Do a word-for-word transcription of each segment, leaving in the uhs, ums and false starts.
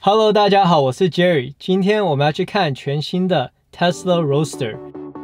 Hello， 大家好，我是 Jerry。今天我们要去看全新的 Tesla Roadster。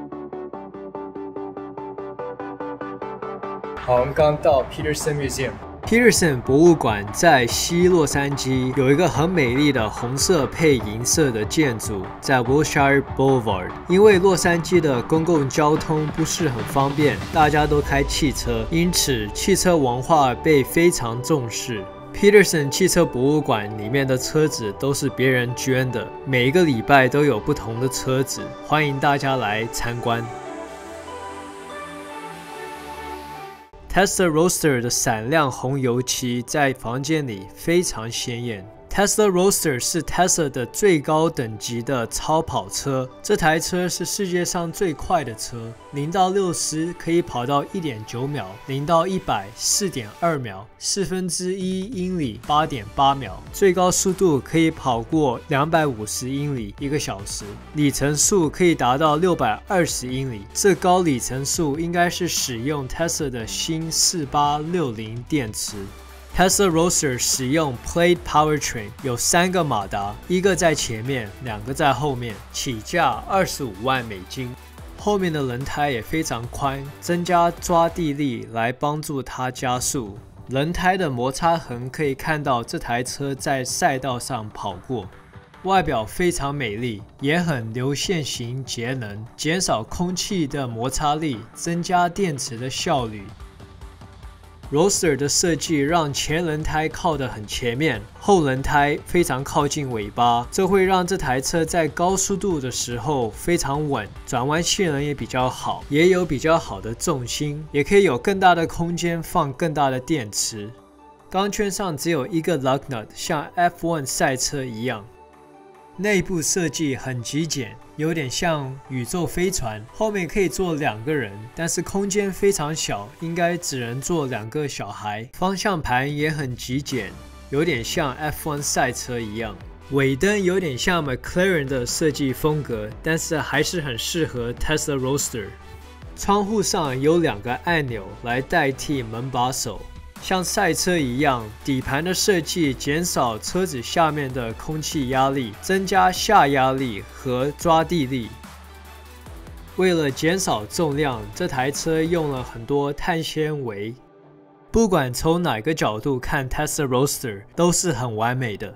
好，我们刚到 Peterson Museum。Peterson 博物馆在西洛杉矶，有一个很美丽的红色配银色的建筑，在 Wilshire Boulevard。因为洛杉矶的公共交通不是很方便，大家都开汽车，因此汽车文化被非常重视。Peterson 汽车博物馆里面的车子都是别人捐的，每一个礼拜都有不同的车子，欢迎大家来参观。Tesla Roadster 的闪亮红油漆在房间里非常鲜艳。Tesla Roadster 是 Tesla 的最高等级的超跑车，这台车是世界上最快的车，零到六十可以跑到 一点九秒，零到一百 四点二秒，四分之一英里 八点八秒，最高速度可以跑过两百五十英里一个小时，里程数可以达到六百二十英里。这高里程数应该是使用 Tesla 的新四八六零电池。Tesla Roadster 使用 Plate Powertrain， 有三个马达，一个在前面，两个在后面，起价二十五万美金。后面的轮胎也非常宽，增加抓地力来帮助它加速。轮胎的摩擦痕可以看到这台车在赛道上跑过。外表非常美丽，也很流线型节能，减少空气的摩擦力，增加电池的效率。Roadster 的设计让前轮胎靠得很前面，后轮胎非常靠近尾巴，这会让这台车在高速度的时候非常稳，转弯性能也比较好，也有比较好的重心，也可以有更大的空间放更大的电池。钢圈上只有一个 lug nut， 像 F 一 赛车一样。内部设计很极简，有点像宇宙飞船，后面可以坐两个人，但是空间非常小，应该只能坐两个小孩。方向盘也很极简，有点像 F 一 赛车一样。尾灯有点像 McLaren 的设计风格，但是还是很适合 Tesla Roadster。窗户上有两个按钮来代替门把手。像赛车一样，底盘的设计减少车子下面的空气压力，增加下压力和抓地力。为了减少重量，这台车用了很多碳纤维。不管从哪个角度看 Tesla Roadster 都是很完美的。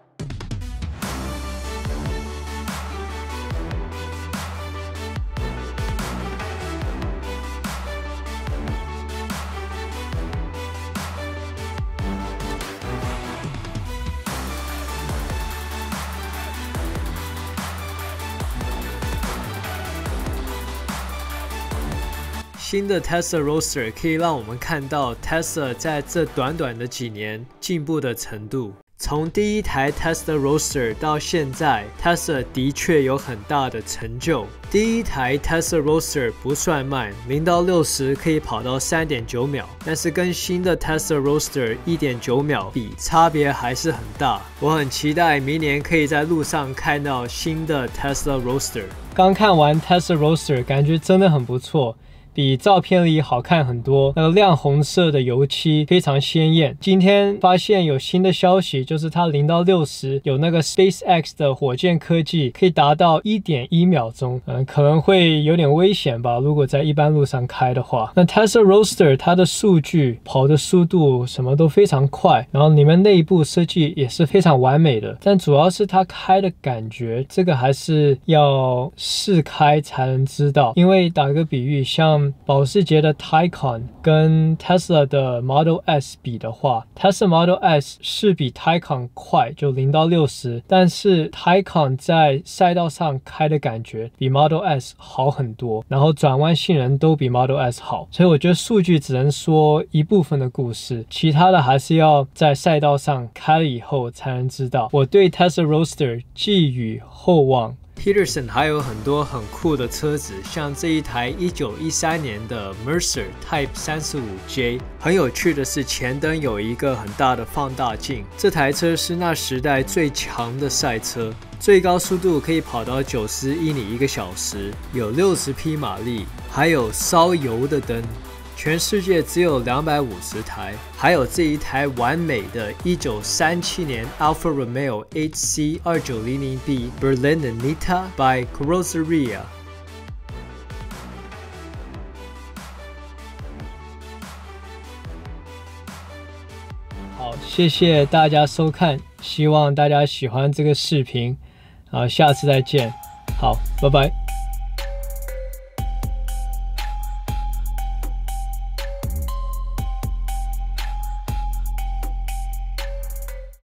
新的 Tesla Roadster 可以让我们看到 Tesla 在这短短的几年进步的程度。从第一台 Tesla Roadster 到现在 ，Tesla 的确有很大的成就。第一台 Tesla Roadster 不算慢，零到六十可以跑到 三点九秒，但是跟新的 Tesla Roadster 一点九秒比，差别还是很大。我很期待明年可以在路上看到新的 Tesla Roadster。刚看完 Tesla Roadster， 感觉真的很不错。比照片里好看很多，那个亮红色的油漆非常鲜艳。今天发现有新的消息，就是它零到六十有那个 SpaceX 的火箭科技，可以达到 一点一秒钟，嗯，可能会有点危险吧，如果在一般路上开的话。那 Tesla Roadster 它的数据、跑的速度什么都非常快，然后里面内部设计也是非常完美的，但主要是它开的感觉，这个还是要试开才能知道。因为打个比喻，像保时捷的 Taycan 跟 Tesla 的 Model S 比的话， Tesla Model S 是比 Taycan 快，就零到六十，但是 Taycan 在赛道上开的感觉比 Model S 好很多，然后转弯性能都比 Model S 好，所以我觉得数据只能说一部分的故事，其他的还是要在赛道上开了以后才能知道。我对 Tesla Roadster 寄予厚望。Peterson 还有很多很酷的车子，像这一台一九一三年的 Mercer Type 三十五 J。很有趣的是，前灯有一个很大的放大镜。这台车是那时代最强的赛车，最高速度可以跑到九十英里一个小时，有六十匹马力，还有烧油的灯。 全世界只有两百五十台，还有这一台完美的一九三七年 Alfa Romeo H C 二九零零 B Berliner Nita by Carrozzeria。好，谢谢大家收看，希望大家喜欢这个视频，好，下次再见，好，拜拜。